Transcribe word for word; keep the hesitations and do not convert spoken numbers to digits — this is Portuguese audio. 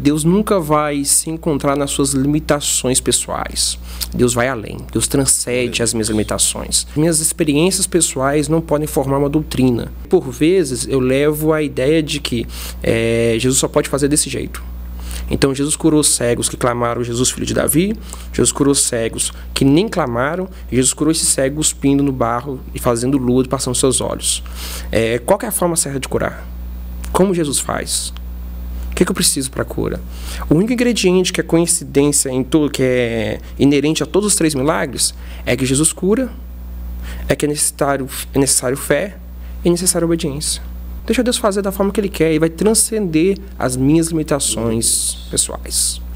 Deus nunca vai se encontrar nas suas limitações pessoais. Deus vai além. Deus transcende as minhas limitações. Minhas experiências pessoais não podem formar uma doutrina. Por vezes, eu levo a ideia de que é, Jesus só pode fazer desse jeito. Então, Jesus curou os cegos que clamaram, Jesus, filho de Davi. Jesus curou os cegos que nem clamaram. Jesus curou esses cegos pindo no barro e fazendo lodo, passando seus olhos. É, qual que é a forma certa de curar? Como Jesus faz? O que, é que eu preciso para a cura? O único ingrediente que é coincidência em tudo, que é inerente a todos os três milagres, é que Jesus cura, é que é necessário, é necessário fé e é necessário obediência. Deixa Deus fazer da forma que Ele quer e vai transcender as minhas limitações pessoais.